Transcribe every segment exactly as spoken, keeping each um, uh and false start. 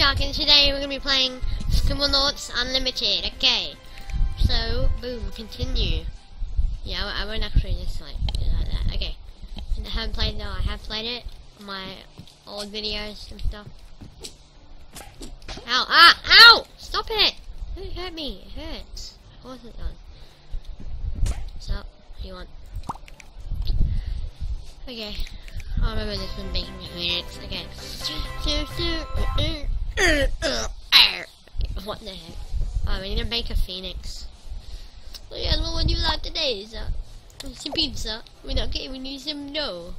Shark, and today we're gonna be playing Scribblenauts Unlimited. Okay, so boom, continue. Yeah, I, I won't actually just like do like that. Okay, I haven't played though. I have played it on my old videos and stuff. Ow! Ah! Ow! Stop it! Don't hurt me. It hurts. Of course it does. What's up? What do you want? Okay. I remember this one making Phoenix. Okay. What the heck? Oh, we need to make a Phoenix. So yes, what would you like today, sir? Some pizza. We're not getting, we need some dough.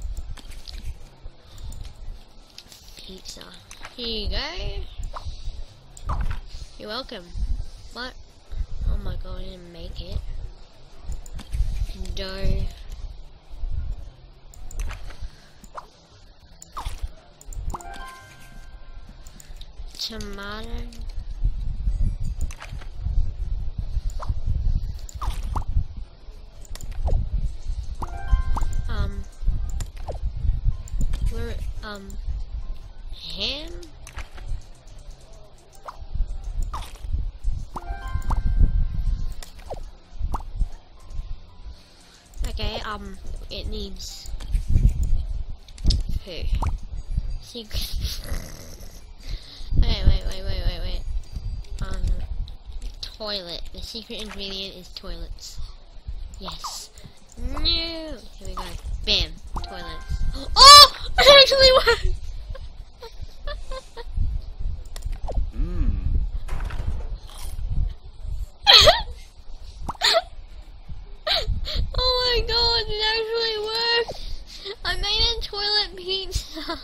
Pizza. Here you go. You're welcome. What? Oh my god, I didn't make it. Dough. Tomato. Um. Where? Um. Ham. Okay. Um. It needs. Who? Secret. Wait, wait, wait, wait, wait, wait. Um, toilet. The secret ingredient is toilets. Yes. No. Here we go. Bam. Toilets. Oh! It actually worked! Mmm. Oh my god, it actually worked! I made a toilet pizza.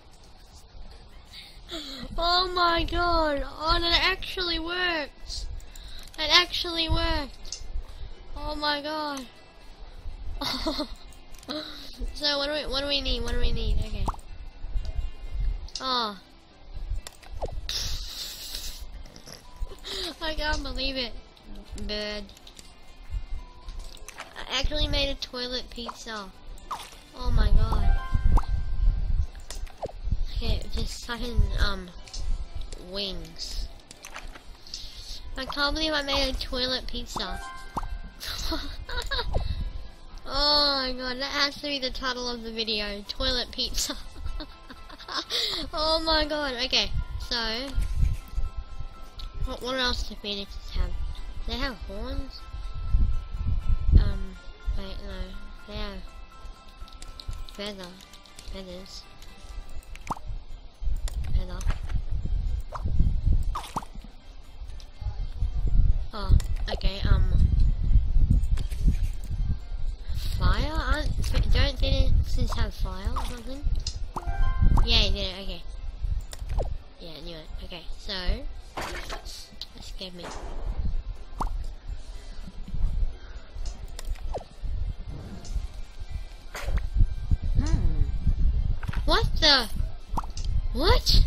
Oh my god, oh that actually worked. That actually worked. Oh my god. Oh. So what do we what do we need? What do we need? Okay. Oh. I can't believe it. Bird. I actually made a toilet pizza. Oh my god. Okay, just fucking, um, wings. I can't believe I made a toilet pizza. Oh my god, that has to be the title of the video. Toilet pizza. Oh my god, okay, so, what, what else do phoenixes have? Do they have horns? Um, wait, no, they have feather, feathers. Oh, okay, um, fire? Aren't, don't phoenixes have fire or something? Yeah, you did it, okay. Yeah, I knew it. Okay, so, that scared me. Hmm. What the? What?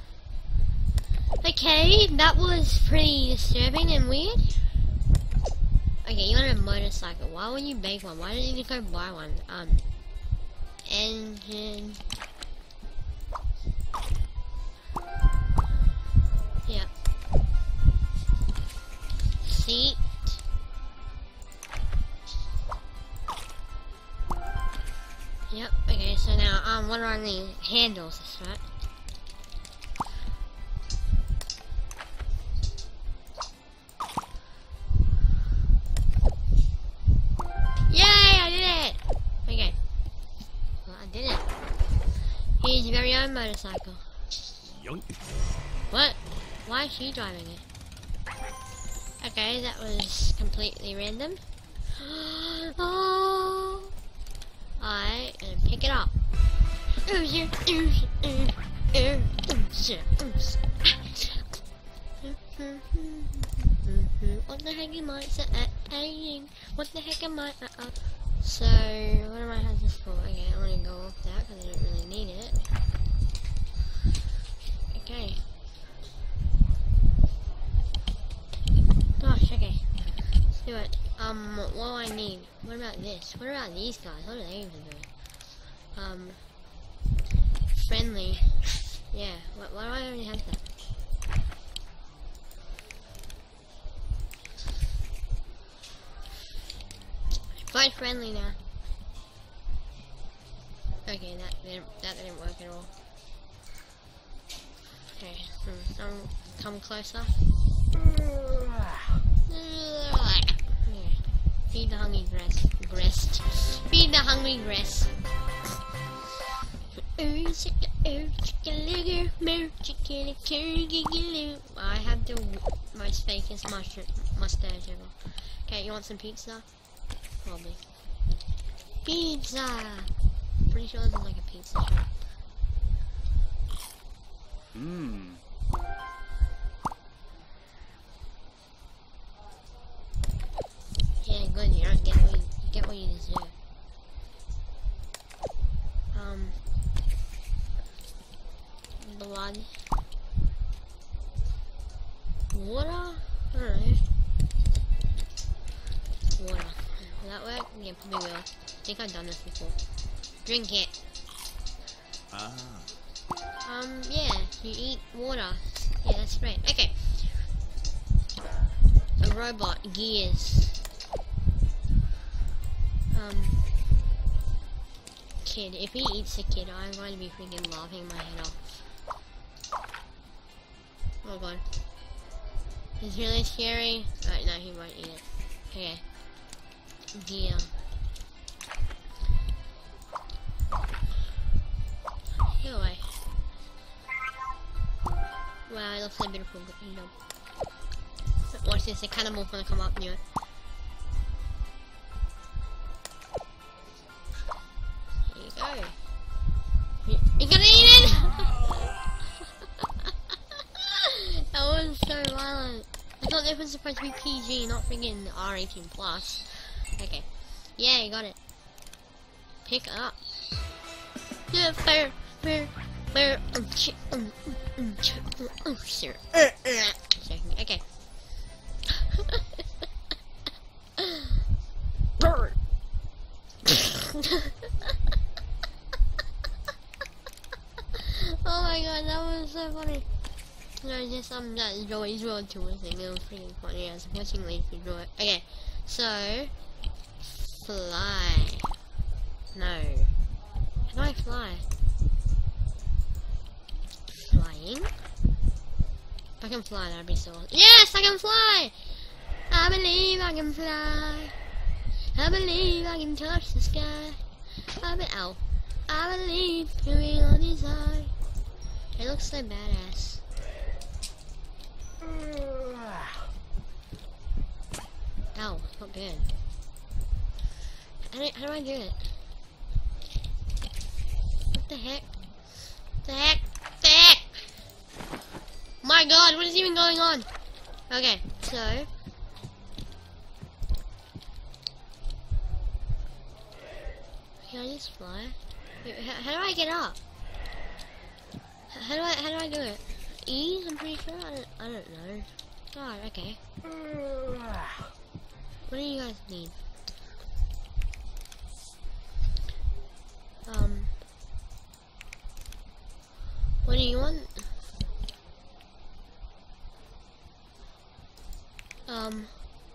Okay, that was pretty disturbing and weird. Okay, you want a motorcycle. Why would you make one? Why didn't you go buy one? Um, engine. Yep. Seat. Yep, okay, so now, um, what do I need? Handles, that's right. His very own motorcycle. Yoink. What? Why is she driving it? Okay, that was completely random. Oh, I am pick it up. What the heck am I saying? What the heck am I? Uh -uh. So, what am I have this for? Okay, I'm gonna go off that because I don't really need it. Okay. Gosh, okay. Let's do it. Um, what do I need? What about this? What about these guys? What are they even doing? Um, friendly. Yeah, why, why do I already have that? quite friendly now. Okay, that didn't, that didn't work at all. Okay, hmm, come, come closer. Yeah. Feed the hungry breast. Breast. Feed the hungry breast. I have the most fakest mustache ever. Okay, you want some pizza? Probably. Pizza! Pretty sure this is like a pizza shop. Mmm. Yeah, good. You don't get what you, you get what you deserve. Um, blood, water. I don't know. Water. Will that work? Yeah, probably will. I think I've done this before. Drink it. Ah. Um, yeah, you eat water. Yeah, that's right. Okay. A robot, gears. Um, kid. If he eats a kid, I'm going to be freaking laughing my head off. Oh god. It's really scary. Right, no, he won't eat it. Okay. Gear. Go away. Wow, it looks so beautiful. You know. Watch this, a cannibal gonna come up near it. There you go. You, you're gonna eat it! That was so violent. I thought this was supposed to be P G, not freaking R eighteen plus. Okay. Yeah, you got it. Pick it up. Yeah, fair, fair, fair. Um, ch um, um, ch um, oh, sir. Uh, uh. Okay. Bird. Oh my god, that was so funny. No, just um, that Joey's World Tour thing. It was freaking funny. I was watching Leaf enjoy it. Okay, so fly. No. How do I fly? Flying? If I can fly, that'd be so awesome. Yes, I can fly! I believe I can fly. I believe I can touch the sky. I be ow. I believe moving on his eye. It looks so badass. Ow, not good. How do, how do I do it? What the heck? The heck? The heck? My god, what is even going on? Okay, so can I just fly? Wait, how, how do I get up? How do I how do I do it? E? I'm pretty sure. I don't, I don't know. God, okay. What do you guys need? Um. What do you want? Um.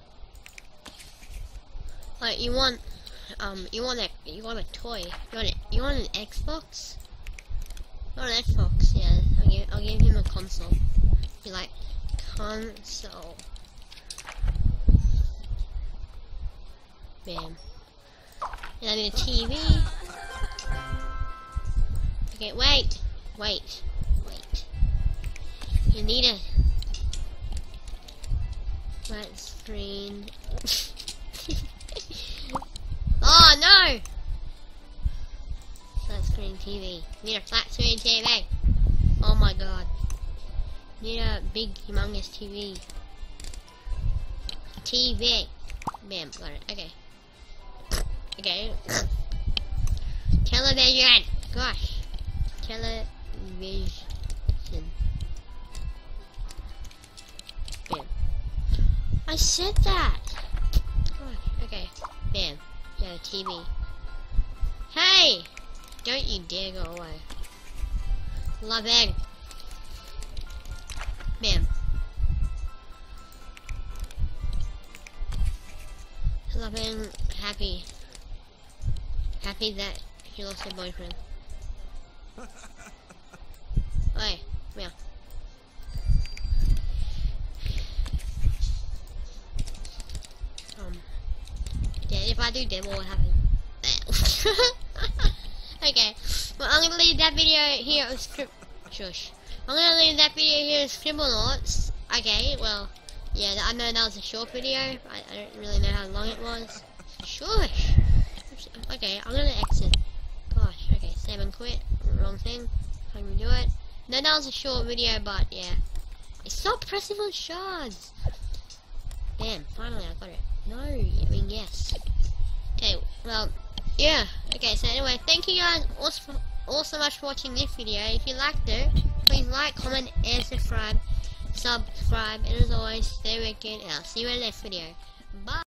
Like you want, um, you want a, you want a toy. You want it? You want an Xbox? You want an Xbox? Yeah. I'll give, I'll give him a console. Be like, console. Bam. And I need a T V. Okay, wait, wait, wait. You need a flat screen. Oh no! Flat screen T V. Need a flat screen T V. Oh my god. Need a big, humongous T V. T V. Bam, got it. Okay. Okay. Television. Gosh. Television. Bam. I said that. Gosh. Okay. Bam. Yeah, T V. Hey! Don't you dare go away. Loving. Bam. Loving. Happy. happy that she lost her boyfriend. Oi, meow. Um, yeah, if I do demo, what will happen? Okay, well, I'm gonna leave that video here on script. Shush. I'm gonna leave that video here on Scribblenauts. Okay, well, yeah, I know that was a short video. I, I don't really know how long it was. Shush. Okay, I'm gonna exit. Gosh, okay, save and quit. Wrong thing. How can we do it? No, that was a short video, but yeah. Stop pressing on shards. Damn, finally I got it. No, I mean yes. Okay, well, yeah. Okay, so anyway, thank you guys all, for, all so much for watching this video. If you liked it, please like, comment, and subscribe. Subscribe, and as always, stay wicked, and I'll see you in the next video. Bye!